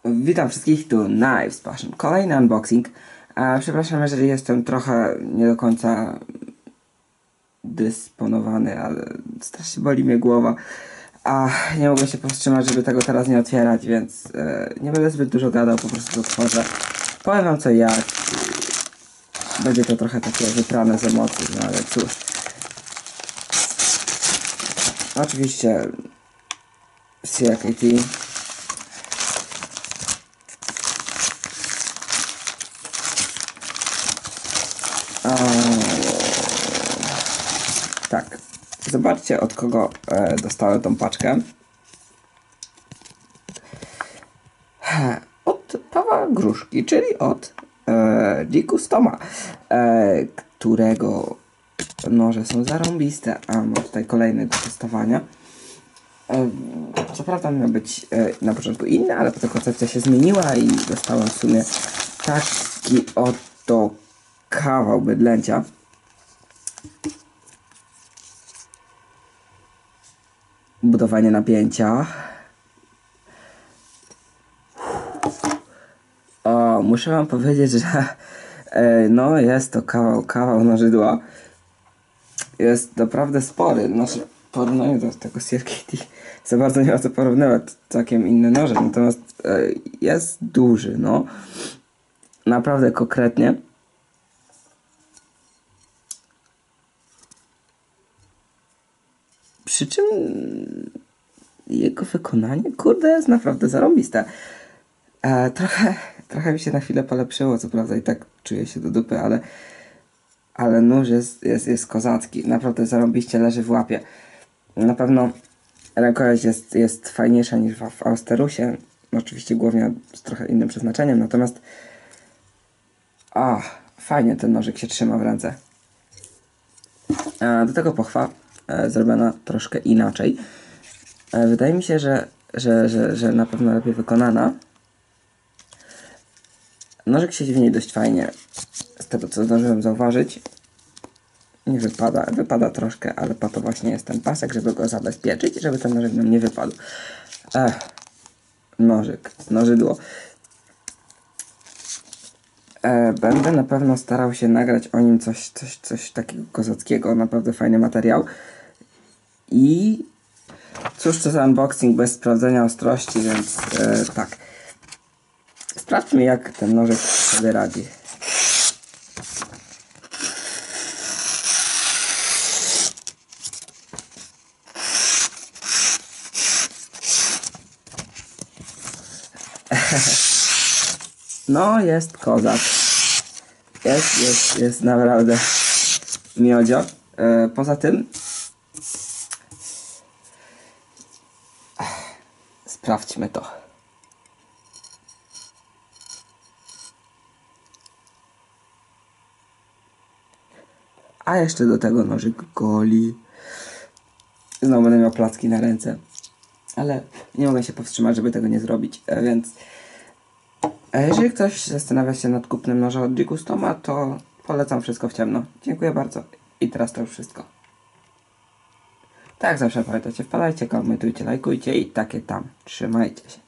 Witam wszystkich, tu Knives Passion. Kolejny unboxing. Przepraszam, jeżeli jestem trochę nie do końca dysponowany, ale strasznie boli mnie głowa. A nie mogę się powstrzymać, żeby tego teraz nie otwierać, więc nie będę zbyt dużo gadał, po prostu to otworzę. Powiem wam co i jak. Będzie to trochę takie wyprane z emocji, no ale cóż. Oczywiście CRKT. Tak, zobaczcie od kogo dostałem tą paczkę. Od Pawła Gruszki, czyli od G-Customa, którego noże są zarąbiste, a ma tutaj kolejne do testowania. Co prawda miał być na początku inny, ale potem koncepcja się zmieniła i dostałem w sumie taki oto kawał bydlęcia. Budowanie napięcia. O, muszę wam powiedzieć, że no jest to kawał nożydła. Jest naprawdę spory. Znaczy, w porównaniu do tego CRKT za bardzo nie ma co porównywać. Całkiem inne noże. Natomiast jest duży, no. Naprawdę konkretnie. Przy czym jego wykonanie, kurde, jest naprawdę zarąbiste. Trochę mi się na chwilę polepszyło, co prawda i tak czuję się do dupy, ale nóż jest kozacki. Naprawdę zarąbiście leży w łapie. Na pewno rękojeść jest fajniejsza niż w Austerusie. Oczywiście głównie z trochę innym przeznaczeniem, natomiast fajnie ten nożyk się trzyma w ręce. Do tego pochwa zrobiona troszkę inaczej. Wydaje mi się, że na pewno lepiej wykonana. Nożyk siedzi w niej dość fajnie, z tego co zdążyłem zauważyć. Nie wypada troszkę, ale po to właśnie jest ten pasek, żeby go zabezpieczyć, żeby ten nożyk nam nie wypadł. Nożydło. Będę na pewno starał się nagrać o nim coś takiego kozackiego, naprawdę fajny materiał. I cóż to za unboxing bez sprawdzenia ostrości, więc tak. Sprawdźmy jak ten nożyk sobie radzi. No jest kozak. Jest naprawdę miodzio. Poza tym sprawdźmy to. A jeszcze do tego nożyk goli. Znowu będę miał placki na ręce. Ale nie mogę się powstrzymać, żeby tego nie zrobić. Więc jeżeli ktoś zastanawia się nad kupnem noża od G-Customa, to polecam wszystko w ciemno. Dziękuję bardzo. I teraz to już wszystko. Tak jak zawsze pamiętajcie, wpadajcie, komentujcie, lajkujcie i takie tam. Trzymajcie się.